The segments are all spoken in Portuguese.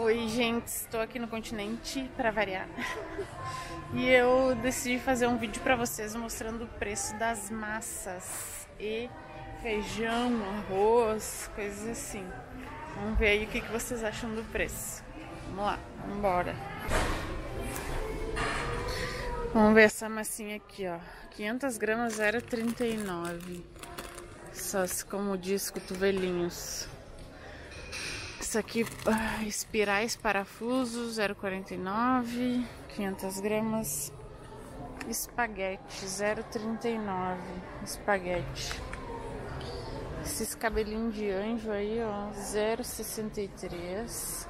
Oi gente, estou aqui no continente para variar e eu decidi fazer um vídeo para vocês mostrando o preço das massas e feijão, arroz, coisas assim. Vamos ver aí o que vocês acham do preço. Vamos lá, vamos embora. Vamos ver essa massinha aqui, ó, 500 gramas, 0,39. Só como diz, cotovelinhos. Isso aqui, espirais, parafusos, 0,49, 500 gramas. Espaguete, 0,39, espaguete. Esses cabelinhos de anjo aí, ó, 0,63,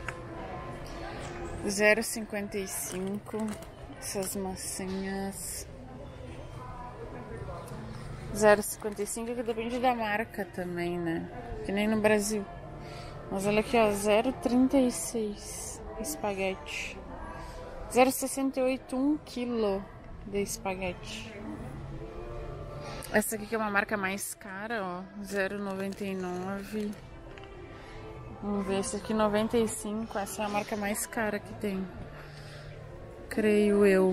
0,55. Essas massinhas, 0,55, que depende da marca também, né? Que nem no Brasil. Mas olha aqui, ó, 0,36 espaguete. 0,68 1 quilo de espaguete. Essa aqui que é uma marca mais cara, ó, 0,99. Vamos ver, esse aqui 95, essa é a marca mais cara que tem, creio eu.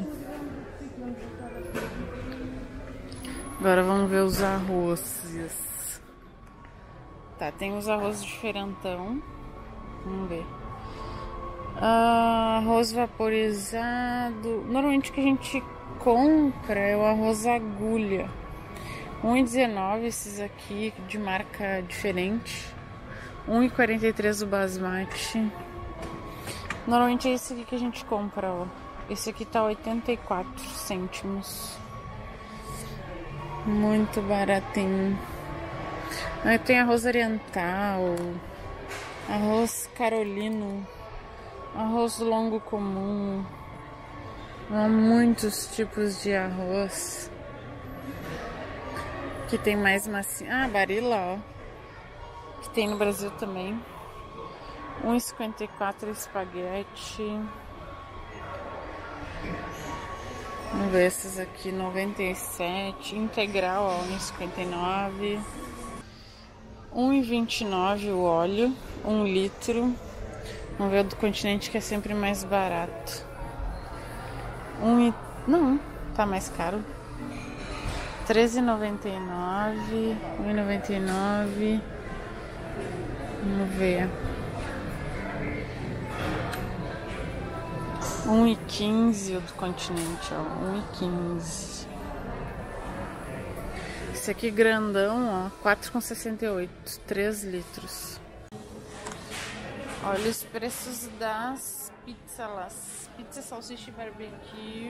Agora vamos ver os arrozes. Tá, tem os arroz diferentão. Vamos ver. Arroz vaporizado. Normalmente o que a gente compra é o arroz agulha. 1,19 esses aqui de marca diferente. 1,43 o basmati. Normalmente é esse aqui que a gente compra, ó. Esse aqui tá 84 cêntimos. Muito baratinho. Aí tem arroz oriental, arroz carolino, arroz longo comum. Há muitos tipos de arroz. Que tem mais macio. Barilla, ó. Que tem no Brasil também. 1,54 espaguete. Vamos ver esses aqui, 97. Integral, ó, 1,59. 1,29 o óleo, 1 litro. Vamos ver o do continente, que é sempre mais barato. Não, tá mais caro. 13,99, 1,99. Vamos ver. 1,15 o do continente, ó, 1,15. Esse aqui grandão, ó, 4,68, 3 litros. Olha os preços das pizzas. Pizza, salsicha e barbecue,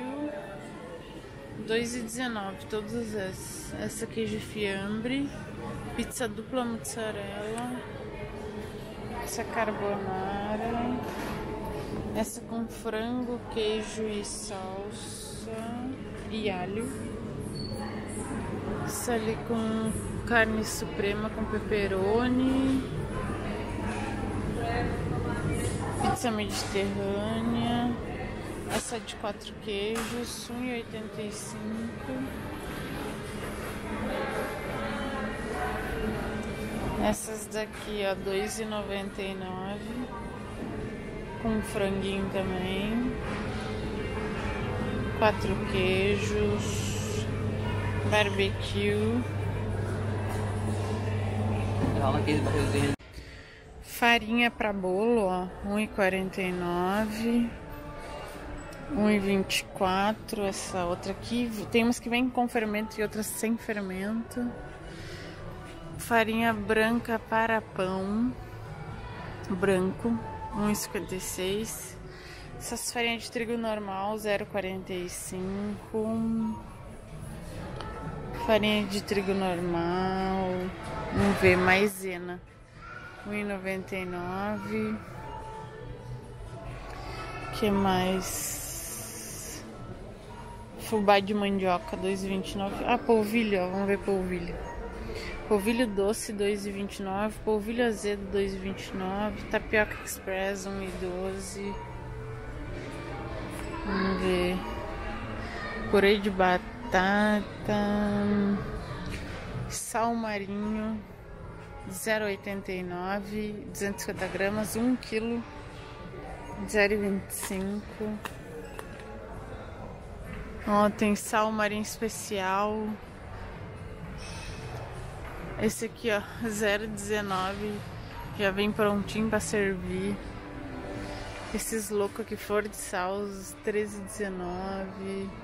2,19, todas essas. Essa aqui de fiambre, pizza dupla mozzarella, essa carbonara, essa com frango, queijo e salsa e alho. Essa ali com carne suprema com pepperoni. Pizza mediterrânea. Essa de 4 queijos, 1,85. Essas daqui, ó, 2,99. Com franguinho também. 4 queijos. Barbecue. Farinha para bolo, ó, 1,49. 1,24. Essa outra aqui, tem umas que vem com fermento e outras sem fermento. Farinha branca para pão branco, 1,56. Essas farinhas de trigo normal, 0,45. Farinha de trigo normal. Vamos ver, maisena, 1,99. Que mais? Fubá de mandioca, 2,29. Polvilho, ó, vamos ver polvilho. Polvilho doce, 2,29. Polvilho azedo, 2,29. Tapioca express, 1,12. Vamos ver. Purê de batata. Sal marinho, 0,89, 250 gramas, 1 quilo. 0,25. Ó, tem sal marinho especial. Esse aqui, ó, 0,19. Já vem prontinho pra servir. Esses loucos aqui, flor de sal, 13,19.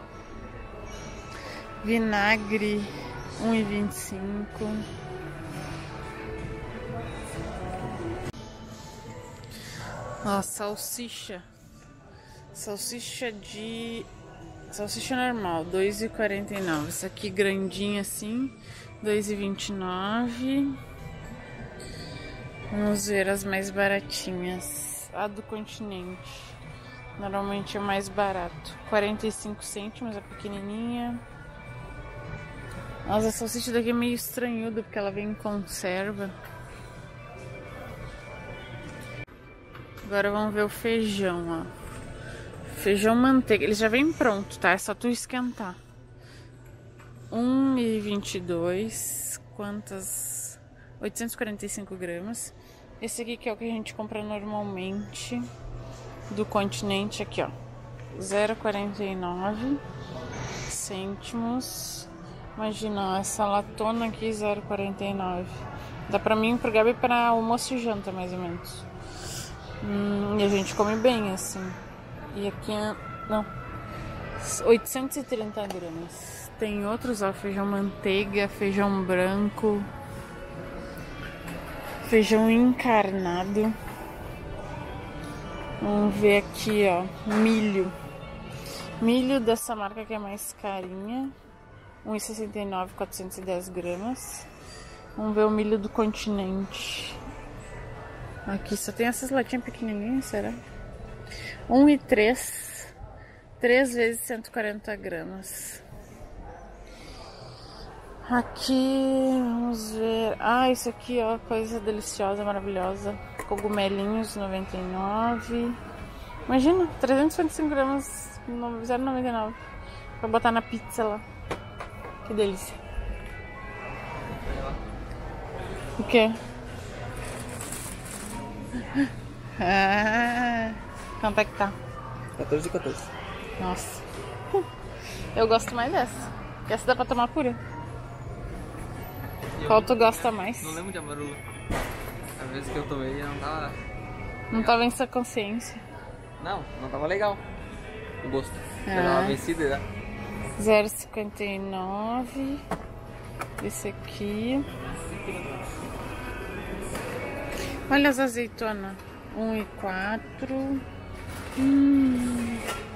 Vinagre, 1,25. Ó, salsicha. Salsicha normal, 2,49. Essa aqui grandinha assim, 2,29. Vamos ver as mais baratinhas. A do Continente. Normalmente é mais barato. 45 cêntimos, a pequenininha. Nossa, a salsicha daqui é meio estranhuda, porque ela vem em conserva. Agora vamos ver o feijão, ó. Feijão manteiga. Ele já vem pronto, tá? É só tu esquentar. 1,22. Quantas? 845 gramas. Esse aqui que é o que a gente compra normalmente. Do Continente aqui, ó. 0,49 cêntimos. Imagina, essa latona aqui, 0,49. Dá pra mim, pro Gabi, pra almoço e janta, mais ou menos. E a gente come bem, assim. E aqui, não, 830 gramas. Tem outros, ó, feijão manteiga, feijão branco, feijão encarnado. Vamos ver aqui, ó, milho. Milho dessa marca que é mais carinha. 1,69, 410 gramas. Vamos ver o milho do Continente. Aqui só tem essas latinhas pequenininhas, será? 1,3. 3 vezes 140 gramas. Aqui, vamos ver. Ah, isso aqui, ó, coisa deliciosa, maravilhosa. Cogumelinhos, 99. Imagina, 355 gramas, 0,99. Pra botar na pizza lá. Que delícia. O quê? Ah, quanto é que tá? 14,14. Nossa. Eu gosto mais dessa. Essa dá pra tomar pura. Qual tu gosta mais? Não lembro de amarula. A vez que eu tomei não tava... Não tava em sua consciência. Não tava legal. O gosto. Já tava vencida já. 0,59. Esse aqui. Olha as azeitonas. 1,4.